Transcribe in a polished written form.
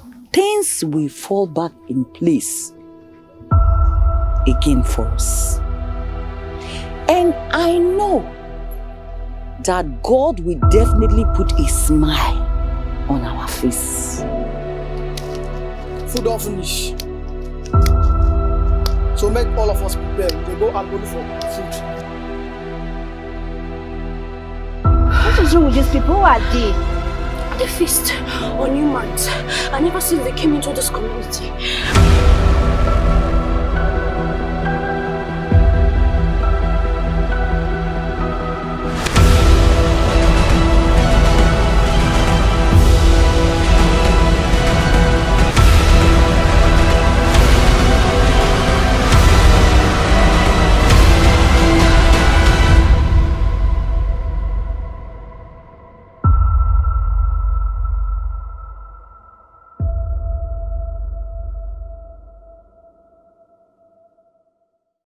things will fall back in place again for us. And I know that God will definitely put a smile on our face. Food don't finish. So make all of us prepare. We go and go for food. What is wrong with these people? Who are they? They feast on humans. I never since they came into this community.